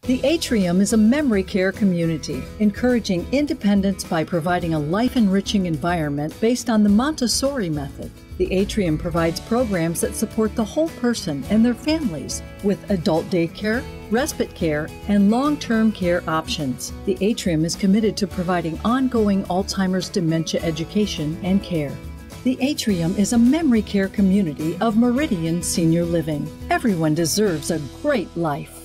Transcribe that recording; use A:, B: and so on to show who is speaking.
A: The Atrium is a memory care community, encouraging independence by providing a life-enriching environment based on the Montessori method. The Atrium provides programs that support the whole person and their families with adult daycare, respite care, and long-term care options. The Atrium is committed to providing ongoing Alzheimer's dementia education and care. The Atrium is a memory care community of Meridian Senior Living. Everyone deserves a great life.